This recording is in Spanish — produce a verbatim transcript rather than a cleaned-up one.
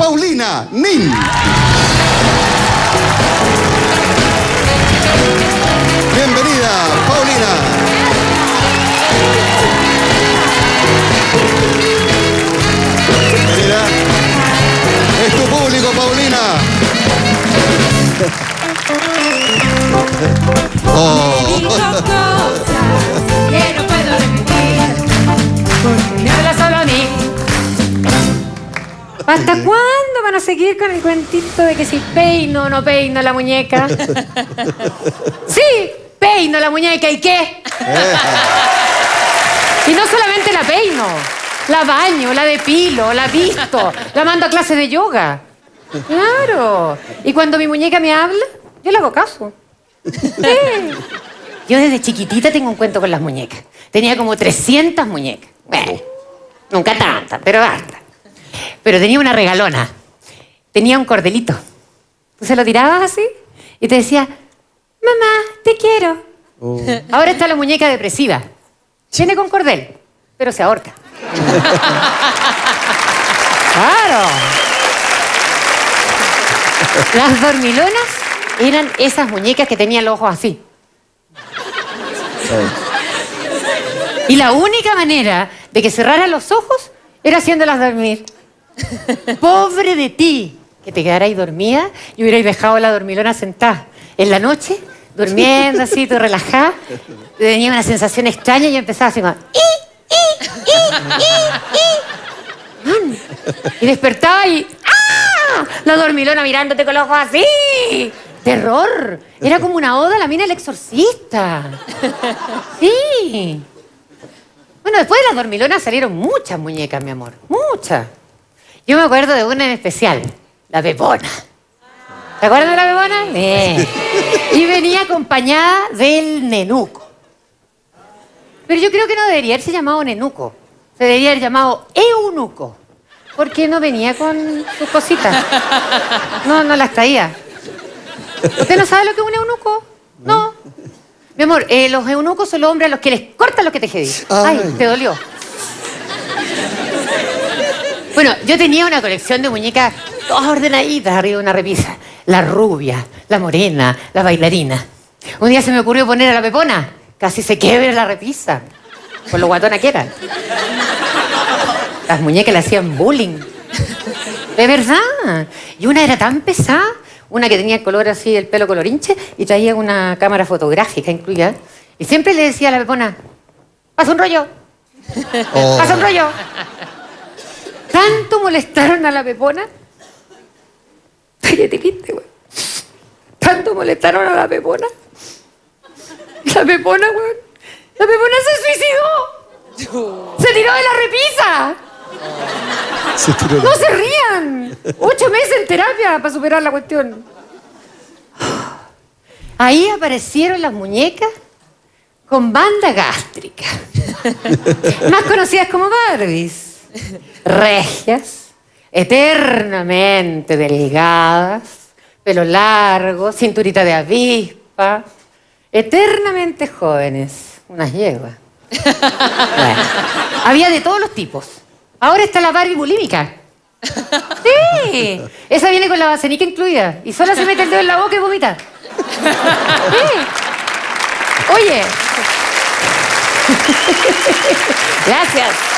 Paulina Nin. Bienvenida, Paulina. Bienvenida. Es tu público, Paulina. Oh. Me dijo cosas que no puedo repetir, porque me habla solo a mí. ¿Hasta cuándo van a seguir con el cuentito de que si peino o no peino la muñeca? Sí, peino la muñeca, ¿y qué? Y no solamente la peino, la baño, la depilo, la visto, la mando a clases de yoga. Claro. Y cuando mi muñeca me habla, yo le hago caso. Sí. Yo desde chiquitita tengo un cuento con las muñecas. Tenía como trescientas muñecas. Bueno, nunca tantas, pero basta. Pero tenía una regalona. Tenía un cordelito. Tú se lo tirabas así y te decía, mamá, te quiero. Oh. Ahora está la muñeca depresiva. Viene con cordel, pero se ahorca. Claro. Las dormilonas eran esas muñecas que tenían los ojos así. Y la única manera de que cerraran los ojos era haciéndolas dormir. Pobre de ti, que te quedarais dormida y hubierais dejado a la dormilona sentada. En la noche, durmiendo así, tú relajada, tenía una sensación extraña y empezaba así como... ¡I, i, i, i, i! Y despertaba y... ¡ah! La dormilona mirándote con los ojos así. ¡Terror! Era como una oda a la mina del exorcista. Sí. Bueno, después de las dormilonas salieron muchas muñecas, mi amor. Muchas. Yo me acuerdo de una en especial. La Pepona. ¿Te acuerdas de la Pepona? Sí. Y venía acompañada del nenuco. Pero yo creo que no debería haberse llamado nenuco. Se debería haber llamado eunuco. Porque no venía con sus cositas. No, no las traía. ¿Usted no sabe lo que es un eunuco? No. Mi amor, eh, los eunucos son los hombres a los que les cortan los que te jedí. Ay, te dolió. Bueno, yo tenía una colección de muñecas todas ordenaditas arriba de una repisa. La rubia, la morena, la bailarina. Un día se me ocurrió poner a la Pepona. Casi se quiebra la repisa. Por lo guatona que era. Las muñecas le hacían bullying. De verdad. Y una era tan pesada. Una que tenía el color así, el pelo colorinche, y traía una cámara fotográfica incluida. Y siempre le decía a la Pepona, pasa un rollo. Oh. Pasa un rollo. Tanto molestaron a la Pepona. Cállate, quiste, güey. Tanto molestaron a la Pepona. La Pepona, güey. La Pepona se suicidó. Se tiró de la repisa. Se tiró. No se rían. Ocho meses en terapia para superar la cuestión. Ahí aparecieron las muñecas con banda gástrica. Más conocidas como Barbies. Regias, eternamente delgadas, pelo largo, cinturita de avispa, eternamente jóvenes, unas yeguas. Bueno, había de todos los tipos. Ahora está la Barbie bulímica. Sí, esa viene con la vasenica incluida y solo se mete el dedo en la boca y vomita. Sí. Oye. Gracias.